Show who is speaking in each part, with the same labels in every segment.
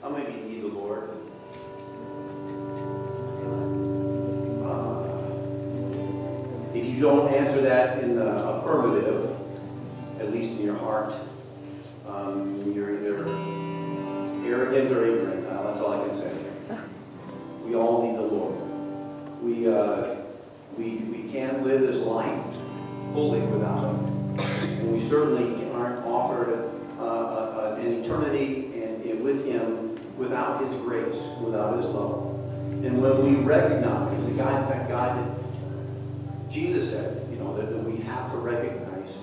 Speaker 1: How many of you need the Lord? If you don't answer that in the affirmative, at least in your heart, you're either arrogant or ignorant. That's all I can say. We all need the Lord. We can't live this life fully without Him. And we certainly aren't offered an eternity and with Him without His grace, without His love. And when we recognize that God, in fact, God, Jesus said, you know, that we have to recognize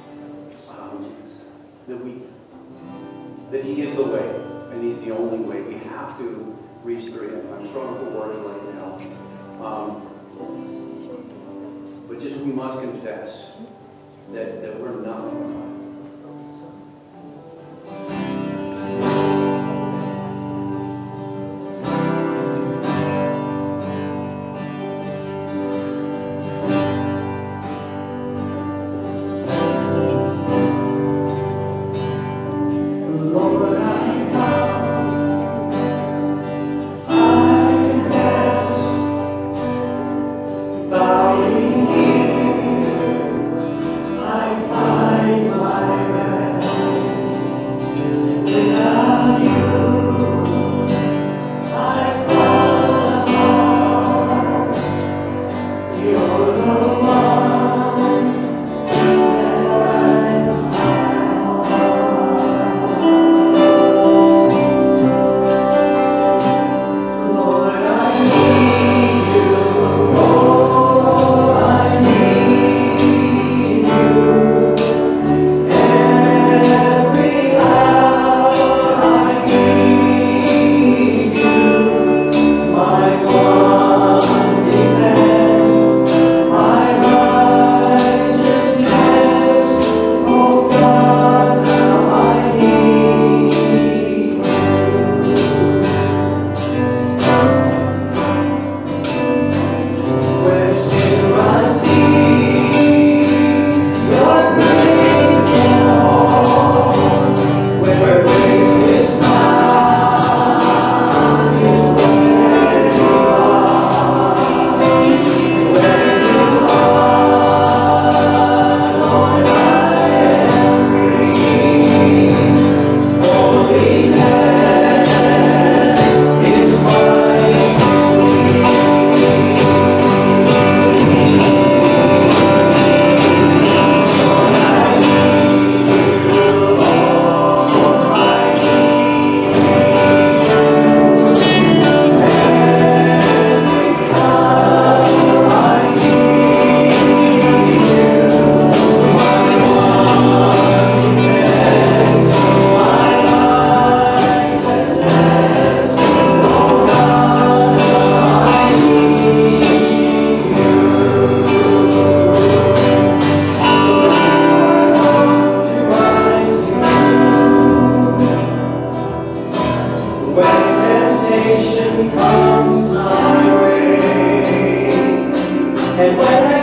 Speaker 1: that He is the way, and He's the only way. We have to reach through Him. I'm struggling for words right now. But just we must confess that we're nothing without Him.
Speaker 2: And when I